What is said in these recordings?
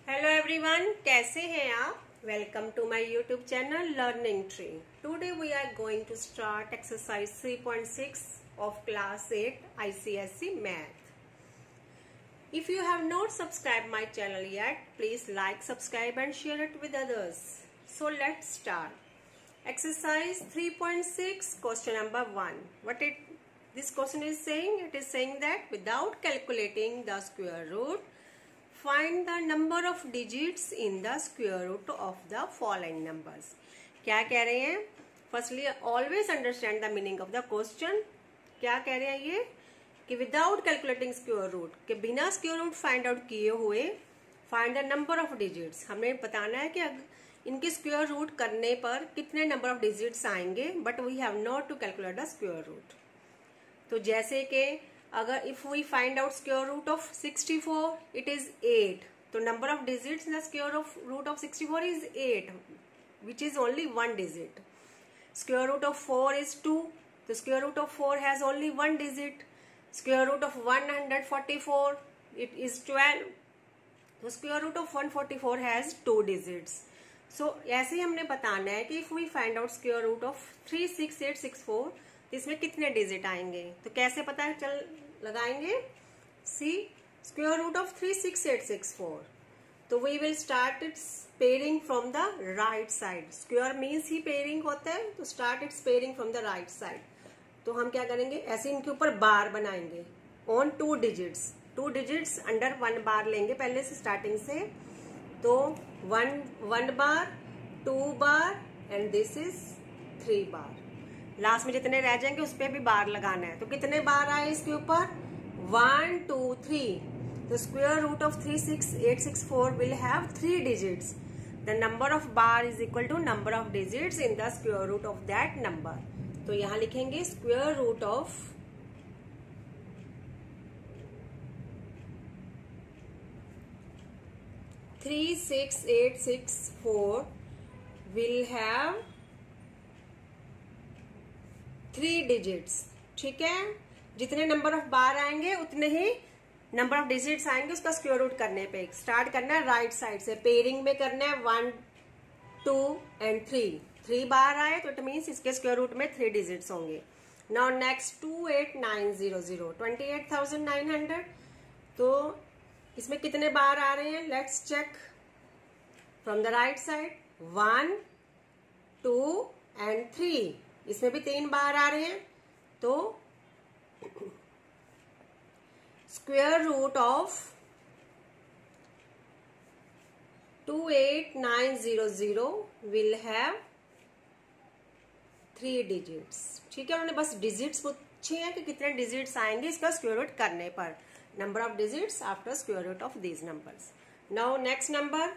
Hello everyone, कैसे हैं आप। Welcome to my YouTube channel learning tree. Today we are going to start exercise 3.6 of class 8 ICSE math. If you have not subscribed my channel yet, please like, subscribe and share it with others. So let's start. Exercise 3.6, question number 1. This question is saying? It is saying that without calculating the square root, find the number of digits in the square root of the following numbers. क्या कह रहे हैं? Firstly, always understand the meaning of the question. क्या कह रहे हैं ये कि विदाउट कैलकुलेटिंग स्क्वायर रूट, के बिना स्क्वायर रूट फाइंड आउट किए हुए find the number of digits. हमें बताना है कि इनके स्क्वायर रूट करने पर कितने नंबर ऑफ डिजिट्स आएंगे, but we have not to calculate the square root. तो जैसे कि अगर if we find out square root of 64, it is 8, तो number of digits in the square of root of 64 is 8, which is only 1 digit. Square root of 4 is 2, तो square root of 4 has only 1 digit. Square root of 144, it is 12, तो square root of 144 has 2 digits. So ऐसे ही हमने बताना है कि if we find out square root of 36864, इसमें कितने डिजिट आएंगे। तो कैसे पता चल लगाएंगे? सी स्क्वायर रूट ऑफ 36864, तो we will start its pairing from the right side. Square means ही पेयरिंग होता है, तो start its pairing from the right side. तो हम क्या करेंगे, ऐसे इनके ऊपर बार बनाएंगे on 2 digits. 2 digits under 1 bar लेंगे पहले से स्टार्टिंग से। तो 1 bar, 2 bar and this is 3 bar. Last में जितने रह जाएंगे उस पर भी बार लगाना है। तो कितने बार आए इसके ऊपर? 1 2 3। तो square root of 36864 will have 3 digits. The number of bar is equal to number of digits in the square root of that number. तो यहां लिखेंगे square root of 36864 will have 3 digits. ठीक है, जितने नंबर ऑफ बार आएंगे उतने ही number of digits आएंगे उसका स्क्वायर रूट करने पे। स्टार्ट करना है राइट साइड से, पेयरिंग में करना है 1 2 एंड 3। 3 बार आए तो इट मीन्स इसके स्क्वायर रूट में 3 डिजिट्स होंगे। Now next 28900, 28,900। तो इसमें कितने बार आ रहे हैं? Let's check from the right side. 1 2 and 3, इसमें भी 3 बार आ रहे हैं। तो square root of 28900 will have 3 digits. ठीक है, उन्होंने बस डिजिट्स पूछे हैं कि कितने डिजिट्स आएंगे इसका स्क्वायर रूट करने पर। Number of digits after square root of these numbers. Now next number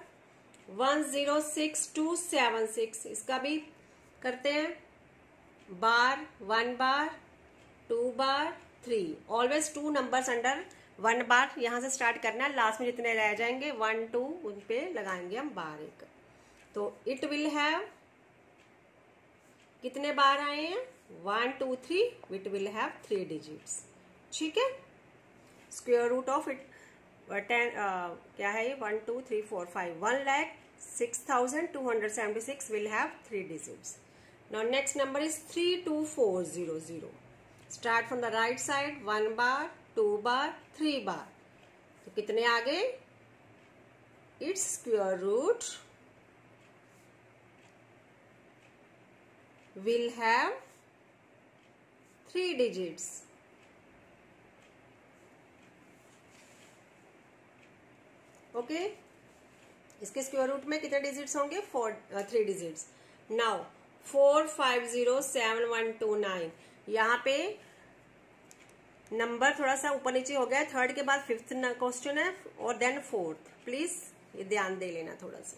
106276, इसका भी करते हैं bar, 1 bar, 2 bar, 3। Always 2 numbers under 1 bar यहां से स्टार्ट करना है। लास्ट में जितने रह जाएंगे 1 2 उन पे लगाएंगे हम बार एक। तो इट विल हैव, कितने बार आए हैं? 1 2 3, इट विल हैव 3 डिजिट्स। ठीक है, स्क्वायर रूट ऑफ इट 10 क्या है ये? 1 2 3 4 5 1,06,276 will have 3 digits. Now next number is 32400. Start from the right side, 1 bar, 2 bar, 3 bar. तो कितने आ गए? Its square root will have 3 digits. Okay? इसके स्क्वायर रूट में कितने डिजिट्स होंगे? 3 डिजिट्स। नाउ 4507129, यहाँ पे नंबर थोड़ा सा ऊपर नीचे हो गया। थर्ड के बाद 5th क्वेश्चन है और देन 4th। प्लीज ये ध्यान दे लेना थोड़ा सा।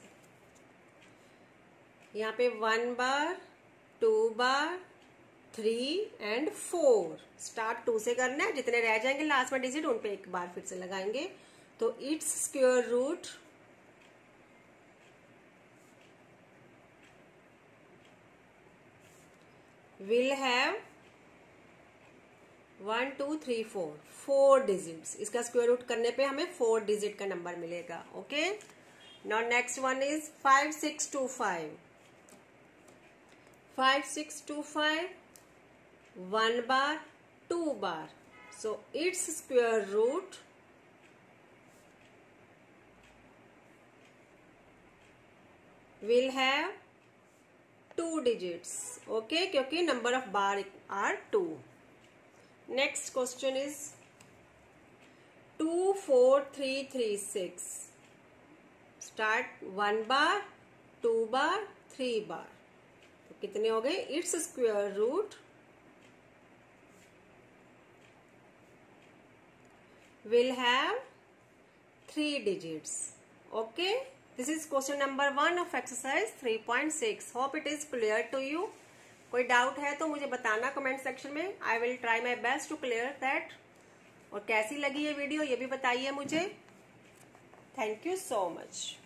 यहाँ पे 1 बार, 2 बार, 3 एंड 4। स्टार्ट 2 से करना है, जितने रह जाएंगे लास्ट में डिजिट उन पे एक बार फिर से लगाएंगे। तो its square root will have 1 2 3 4 digits. इसका स्क्वायर रूट करने पे हमें 4 डिजिट का नंबर मिलेगा। Okay, Now next one is 5625. 5625, 1 bar, 2 bar. So its square root will have 2 digits. Okay, क्योंकि number of bar are 2. Next question is 24336. Start 1 bar, 2 bar, 3 bar. तो कितने हो गए? Its square root will have 3 digits. Okay, this is question number 1 of exercise 3.6. Hope it is clear to you. कोई doubt है तो मुझे बताना comment section में. I will try my best to clear that. और कैसी लगी ये वीडियो ये भी बताइए मुझे. Thank you so much.